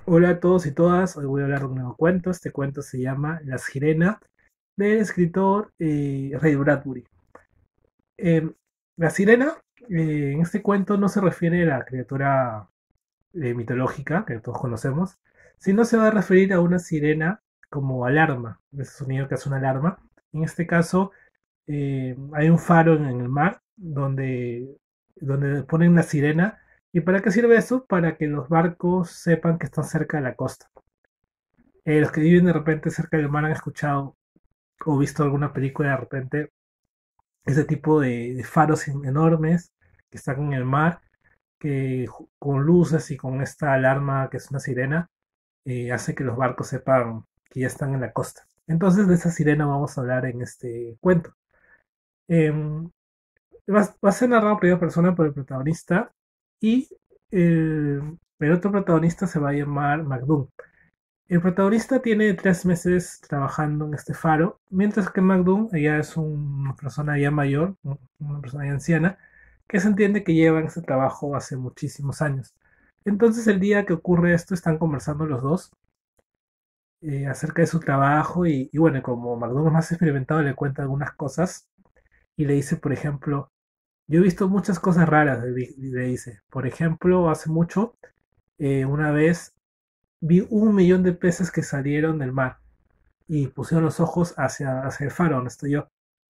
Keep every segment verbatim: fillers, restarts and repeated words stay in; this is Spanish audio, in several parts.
Hola a todos y todas, hoy voy a hablar de un nuevo cuento. Este cuento se llama La Sirena del escritor eh, Ray Bradbury. Eh, la sirena eh, en este cuento no se refiere a la criatura eh, mitológica que todos conocemos, sino se va a referir a una sirena como alarma, ese sonido que hace una alarma. En este caso eh, hay un faro en, en el mar donde, donde ponen la sirena. ¿Y para qué sirve eso? Para que los barcos sepan que están cerca de la costa. Eh, los que viven de repente cerca del mar han escuchado o visto alguna película de repente, ese tipo de, de faros enormes que están en el mar, que con luces y con esta alarma que es una sirena, eh, hace que los barcos sepan que ya están en la costa. Entonces de esa sirena vamos a hablar en este cuento. Eh, va, va, a ser narrado en primera persona por el protagonista y eh, el otro protagonista se va a llamar McDoom. El protagonista tiene tres meses trabajando en este faro, mientras que McDoom ella es una persona ya mayor, una persona ya anciana, que se entiende que lleva en ese trabajo hace muchísimos años. Entonces el día que ocurre esto están conversando los dos eh, acerca de su trabajo y, y bueno, como McDoom es más experimentado le cuenta algunas cosas y le dice, por ejemplo, yo he visto muchas cosas raras, le, le dice. Por ejemplo, hace mucho, eh, una vez vi un millón de peces que salieron del mar y pusieron los ojos hacia, hacia el faro donde estoy yo.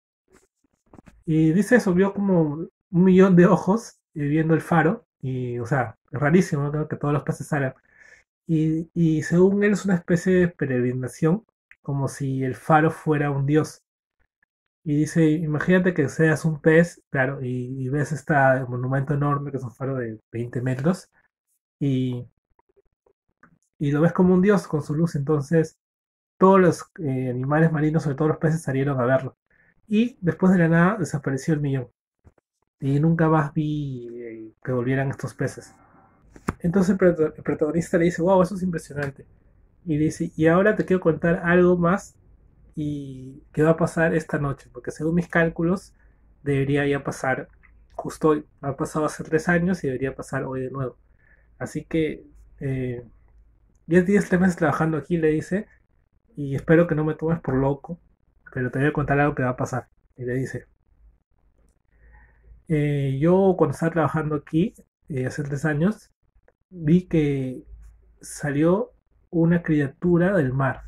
Y dice eso, vio como un millón de ojos eh, viendo el faro, y o sea, es rarísimo, ¿no? Que todos los peces salgan. Y, y según él es una especie de peregrinación, como si el faro fuera un dios. Y dice, imagínate que seas un pez, claro, y, y ves este monumento enorme que es un faro de veinte metros, y, y lo ves como un dios con su luz, entonces todos los eh, animales marinos, sobre todo los peces, salieron a verlo. Y después de la nada desapareció el millón. Y nunca más vi eh, que volvieran estos peces. Entonces el, prota- el protagonista le dice, wow, eso es impresionante. Y dice, y ahora te quiero contar algo más y que va a pasar esta noche, porque según mis cálculos debería ya pasar justo hoy. Ha pasado hace tres años y debería pasar hoy de nuevo. Así que eh, diez días, tres meses trabajando aquí, le dice, y espero que no me tomes por loco, pero te voy a contar algo que va a pasar. Y le dice, eh, yo cuando estaba trabajando aquí, eh, hace tres años, vi que salió una criatura del mar.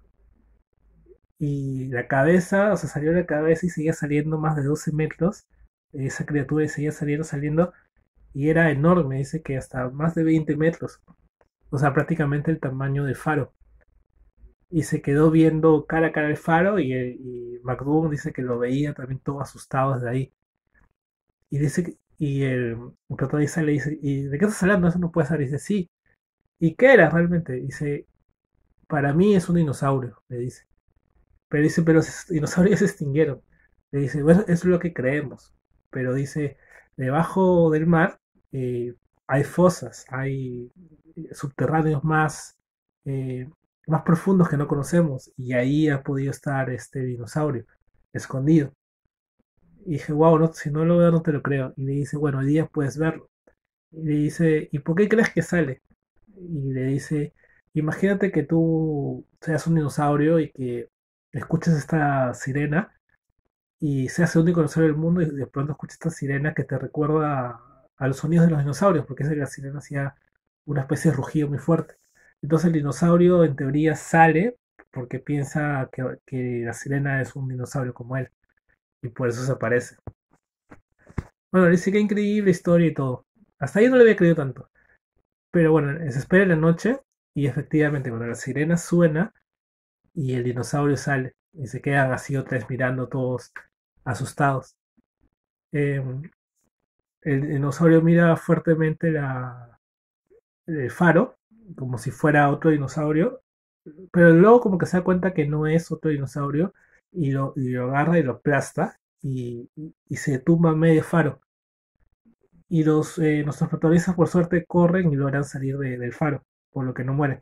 Y la cabeza, o sea, salió la cabeza y seguía saliendo más de doce metros. Esa criatura y seguía saliendo, saliendo, y era enorme, dice que hasta más de veinte metros. O sea, prácticamente el tamaño del faro. Y se quedó viendo cara a cara el faro y, y McDoom dice que lo veía también todo asustado desde ahí. Y dice que- y el, el protagonista le dice, ¿y de qué estás hablando? Eso no puede ser. Y dice, sí. ¿Y qué era realmente? Dice, para mí es un dinosaurio, le dice. Pero dice, pero los dinosaurios se extinguieron. Le dice, bueno, eso es lo que creemos. Pero dice, debajo del mar eh, hay fosas, hay subterráneos más, eh, más profundos que no conocemos. Y ahí ha podido estar este dinosaurio escondido. Y dije, wow, no, si no lo veo no te lo creo. Y le dice, bueno, hoy día puedes verlo. Y le dice, ¿y por qué crees que sale? Y le dice, imagínate que tú seas un dinosaurio y que escuches esta sirena y seas el único dinosaurio del mundo y de pronto escuchas esta sirena que te recuerda a, a los sonidos de los dinosaurios, porque esa la sirena hacía una especie de rugido muy fuerte. Entonces el dinosaurio en teoría sale porque piensa que, que la sirena es un dinosaurio como él y por eso se aparece. Bueno, dice que increíble historia y todo. Hasta ahí no le había creído tanto. Pero bueno, se espera en la noche y efectivamente cuando la sirena suena y el dinosaurio sale y se quedan así otra vez mirando todos asustados. Eh, el dinosaurio mira fuertemente la, el faro como si fuera otro dinosaurio, pero luego como que se da cuenta que no es otro dinosaurio y lo, y lo agarra y lo aplasta y, y se tumba medio faro. Y los, eh, nuestros protagonistas por suerte corren y logran salir de- del faro, por lo que no mueren.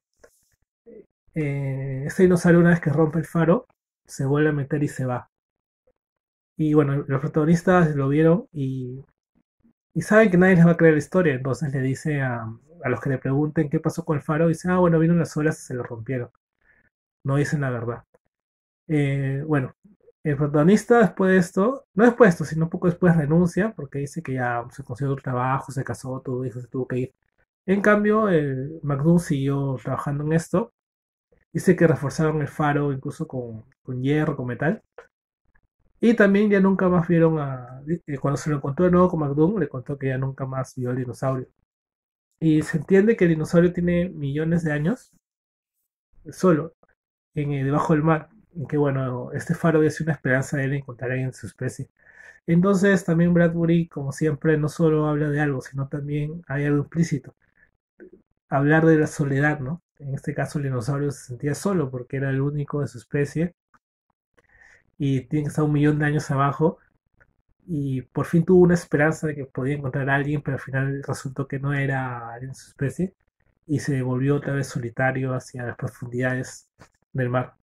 Eh, este dinosaurio una vez que rompe el faro, se vuelve a meter y se va. Y bueno, los protagonistas lo vieron y, y saben que nadie les va a creer la historia, entonces le dice a, a los que le pregunten qué pasó con el faro, dicen, ah, bueno, vino las olas y se lo rompieron. No dicen la verdad. Eh, bueno, el protagonista después de esto, no después de esto, sino un poco después renuncia porque dice que ya se consiguió otro trabajo, se casó, todo eso, se tuvo que ir. En cambio, el McDoom siguió trabajando en esto. Dice que reforzaron el faro incluso con, con hierro, con metal. Y también ya nunca más vieron a... eh, Cuando se lo encontró de nuevo con McDoom, le contó que ya nunca más vio al dinosaurio. Y se entiende que el dinosaurio tiene millones de años solo, en, eh, debajo del mar. Y que bueno, este faro es una esperanza de él encontrar a alguien en su especie. Entonces también Bradbury, como siempre, no solo habla de algo, sino también hay algo implícito. Hablar de la soledad, ¿no? En este caso el dinosaurio se sentía solo porque era el único de su especie y tiene que estar un millón de años abajo y por fin tuvo una esperanza de que podía encontrar a alguien, pero al final resultó que no era alguien de su especie y se volvió otra vez solitario hacia las profundidades del mar.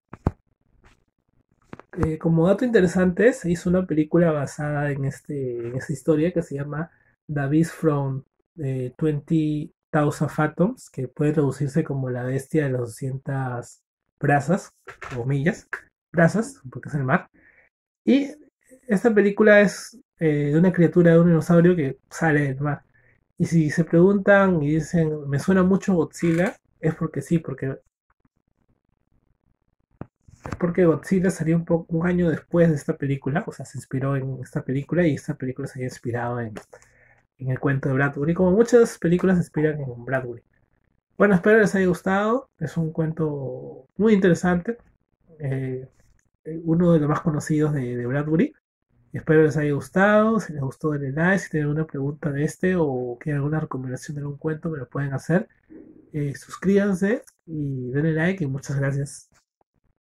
Eh, como dato interesante, se hizo una película basada en, este, en esta historia que se llama The Beast from eh, veinte thousand Fathoms, que puede traducirse como la bestia de las doscientas brazas o millas, brazas, porque es el mar. Y esta película es eh, de una criatura de un dinosaurio que sale del mar. Y si se preguntan y dicen, me suena mucho Godzilla, es porque sí, porque es porque Godzilla salió un, poco, un año después de esta película, o sea, se inspiró en esta película y esta película se había inspirado en, en el cuento de Bradbury, como muchas películas se inspiran en Bradbury. Bueno, espero les haya gustado, es un cuento muy interesante, eh, uno de los más conocidos de, de Bradbury. Espero les haya gustado, si les gustó denle like, si tienen alguna pregunta de este o quieren alguna recomendación de algún cuento me lo pueden hacer. Eh, suscríbanse y denle like y muchas gracias.